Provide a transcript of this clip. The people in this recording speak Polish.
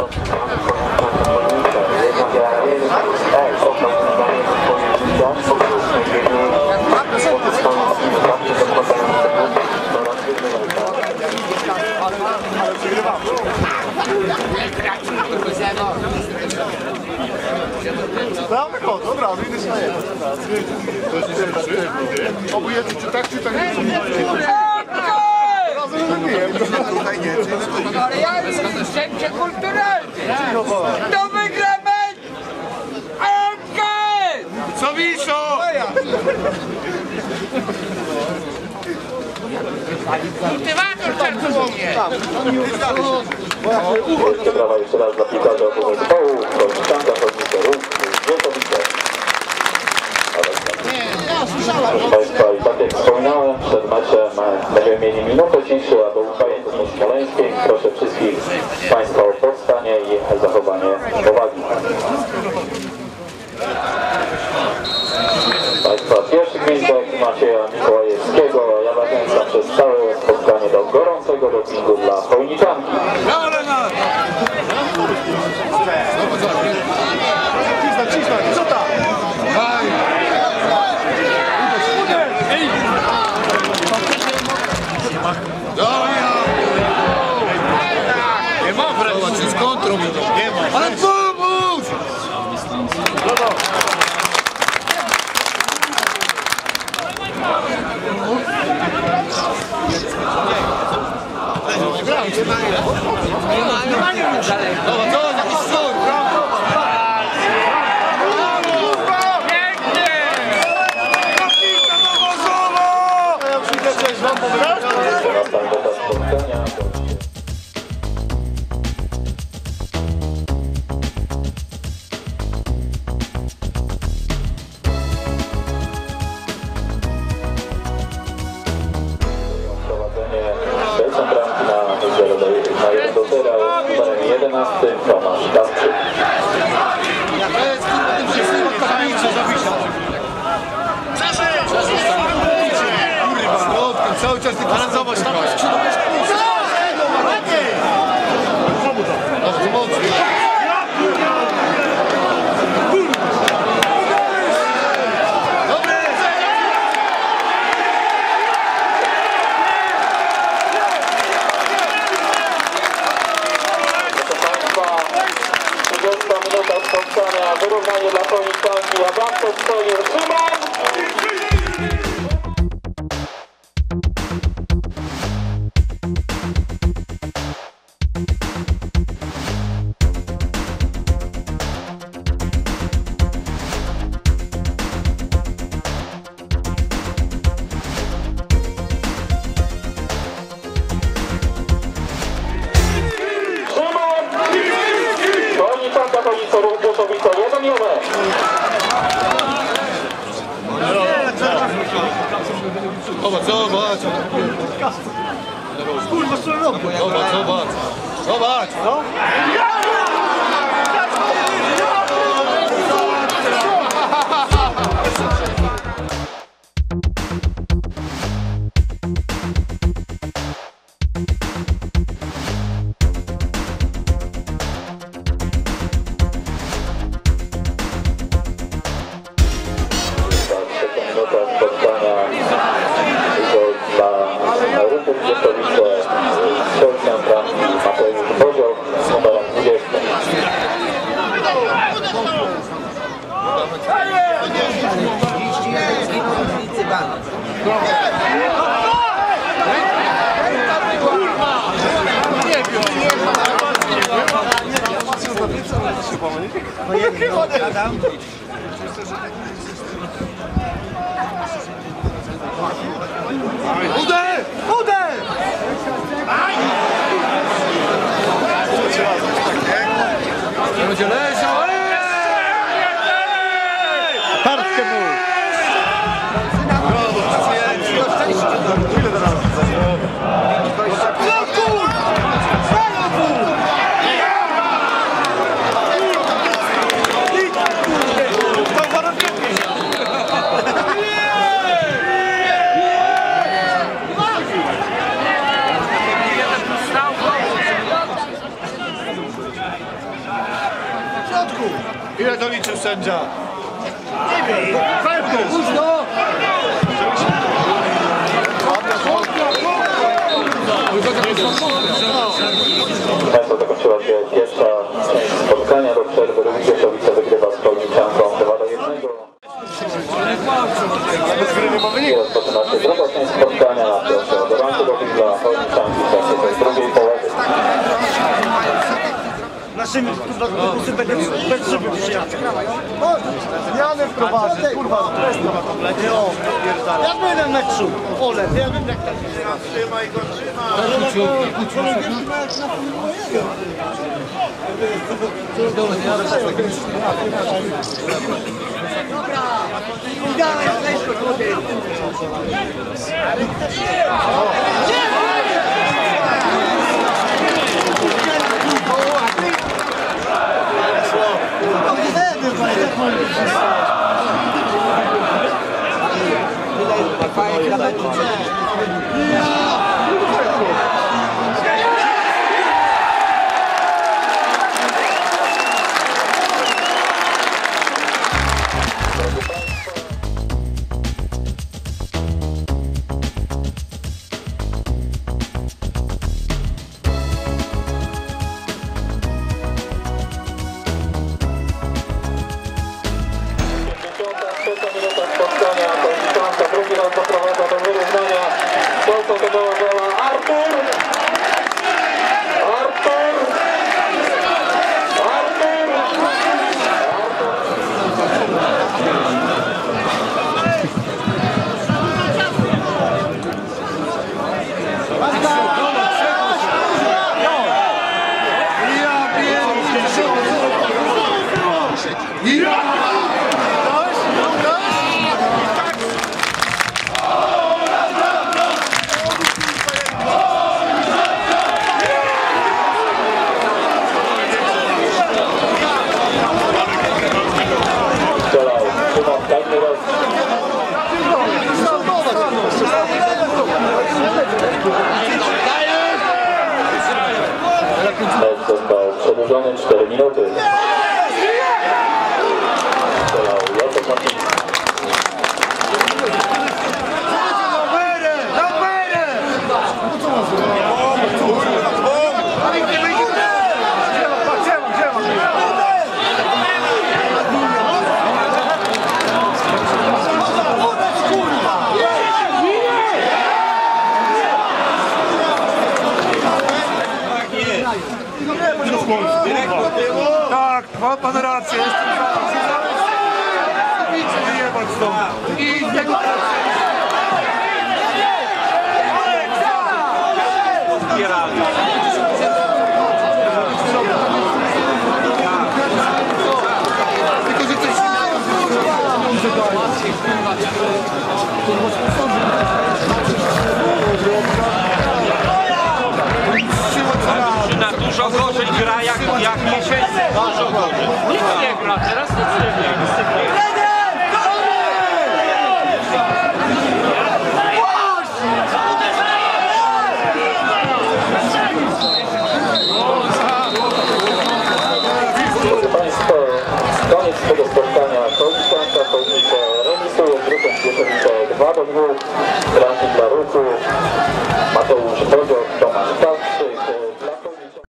Dobra, wyjdę się na jedno. Obojętnie czy tak nie. Tutaj nie. Ale ja jestem cię kulturalny. To wygra mecz! Co wiszą? Kultywator czerwony. Brawa jeszcze raz dla piłkarza zespołu, Kończanka, Chodnice, Ruch, Wielkowice. Proszę Państwa, i tak jak wspominałem, przed meczem będziemy mieli minutę ciszy, aby uchwalić do Smoleńskiej. Proszę wszystkich Państwa o powstanie i zachowanie powagi. Państwa, pierwszy gwizdek Macieja Mikołajewskiego. Ja zachęcam przez całe spotkanie do gorącego dopingu dla Chojniczanki. Cisnąć, co tam? Nie ma wręcz, z kontrą nie ma. Ale pomóż! Na 1 do 0 jest numerem 11 Tomasz Kastrzy. Cały czas tylko zobacz, tam jest wyrównanie dla Chojniczanki, a bramkę strzelił Szymon! Chojniczanka, Chojnice, Ruch Głoszowice, 1-1. Zobacz. Kurwa, co robię? Zobacz. No? Uder! Będzie leżał! Partkę mu! Ile teraz? Ile doliczył sędzia? Nie wiem. Późno! Państwo, zakończyła się pierwsza część spotkania. Do przerwy Ruch Pieszowice wygrywa z Chojniczanką 2-1. Rozpoczyna się druga część spotkania. Proszę o gorący doping dla Chojniczanki w czasie tej drugiej połowy. Naszymi kurwa bez żeby przyjechać. Zmiany wprowadzę, kurwa, to jest to kompletnie. Ja byłem na meczu, Ole, ja wiem jak tam trzyma i go spotkania, Chojniczanka drugi raz doprowadza do wyrównania. Końcą tego gola Artur! Mecz został przedłużony 4 minuty. Strzelał Jacek Marciński. Tak, ma pan rację. Wyjebać stąd. I tego... Dużo gorzej gra jak miesięcy. Dużo gorzej. Nic nie gra, teraz nic nie gra. Drodzy Państwo, koniec tego spotkania. Chojnice remisuje z Ruchem Pieszowice 2-2. Bramki dla Ruchu Mateusz Bodziok, Tomasz Kawczyk.